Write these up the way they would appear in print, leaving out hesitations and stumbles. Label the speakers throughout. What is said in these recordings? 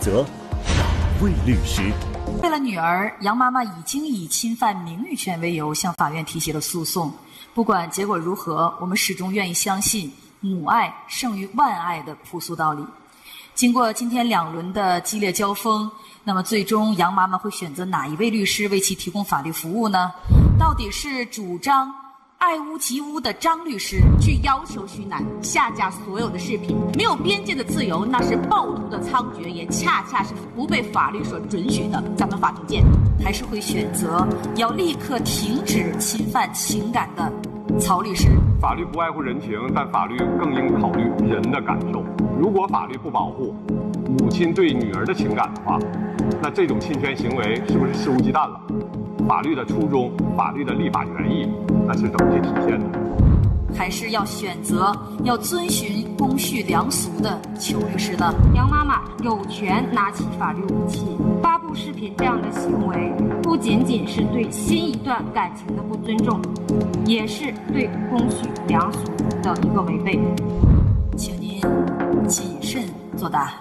Speaker 1: 择哪位律师？
Speaker 2: 为了女儿，杨妈妈已经以侵犯名誉权为由向法院提起了诉讼。不管结果如何，我们始终愿意相信母爱胜于万爱的朴素道理。经过今天2轮的激烈交锋，那么最终杨妈妈会选择哪一位律师为其提供法律服务呢？到底是主张爱屋及乌的张律师
Speaker 3: 去要求徐楠下架所有的视频，没有边界的自由，那是暴徒的猖獗，也恰恰是不被法律所准许的。咱们法庭见。
Speaker 2: 还是会选择要立刻停止侵犯情感的曹律师？
Speaker 4: 法律不外乎人情，但法律更应考虑人的感受。如果法律不保护母亲对女儿的情感的话，那这种侵权行为是不是肆无忌惮了？法律的初衷，法律的立法原意，那是怎么去体现的？
Speaker 2: 还是要选择要遵循公序良俗的邱律师呢？
Speaker 5: 杨妈妈有权拿起法律武器，发布视频这样的行为，不仅仅是对新一段感情的不尊重，也是对公序良俗的一个违背。
Speaker 2: 请您谨慎作答。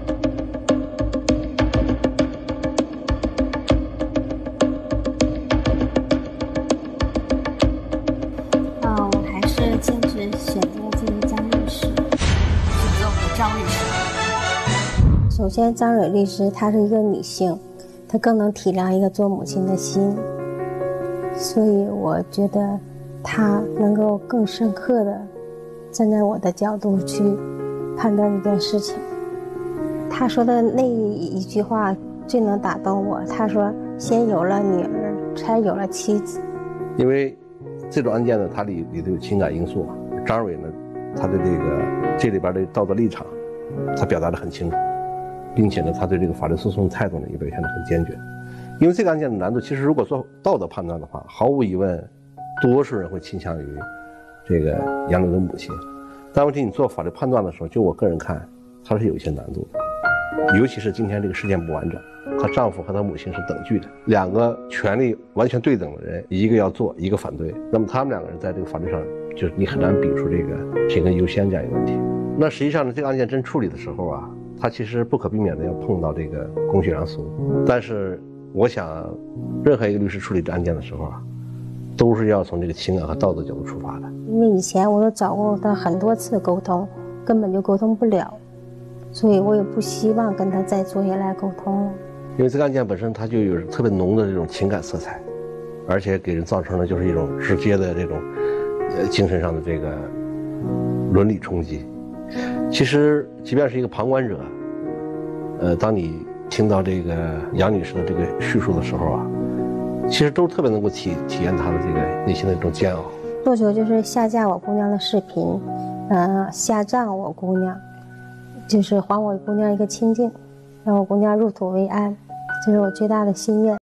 Speaker 6: 坚持选择这位张律师。
Speaker 2: 选择我们的张律师。
Speaker 6: 首先，张蕊律师她是一个女性，她更能体谅一个做母亲的心，所以我觉得她能够更深刻的站在我的角度去判断一件事情。她说的那一句话最能打动我，她说：“先有了女儿，才有了妻子。”
Speaker 7: 因为这种案件呢，它里头有情感因素。张蕊呢，他的这里边的道德立场，他表达得很清楚，并且呢，他对这个法律诉讼态度呢也表现得很坚决。因为这个案件的难度，其实如果做道德判断的话，毫无疑问，多数人会倾向于这个杨柳的母亲。但问题你做法律判断的时候，就我个人看，它是有一些难度的，尤其是今天这个事件不完整。她丈夫和她母亲是等距的，2个权利完全对等的人，一个要做，一个反对，那么他们2个人在这个法律上，就是你很难比出这个谁更优先这样一个问题。那实际上呢，这个案件真处理的时候啊，它其实不可避免的要碰到这个公序良俗。但是我想，任何一个律师处理这案件的时候啊，都是要从这个情感和道德角度出发的。
Speaker 6: 因为以前我都找过他很多次沟通，根本就沟通不了，所以我也不希望跟他再坐下来沟通了。
Speaker 7: 因为这个案件本身它就有特别浓的这种情感色彩，而且给人造成的就是一种直接的这种精神上的这个伦理冲击。其实即便是一个旁观者，当你听到这个杨女士的这个叙述的时候啊，其实都特别能够体验她的这个内心的这种煎熬。
Speaker 6: 诉求就是下架我姑娘的视频，下葬我姑娘，就是还我姑娘一个清净，让我姑娘入土为安，这是我最大的心愿。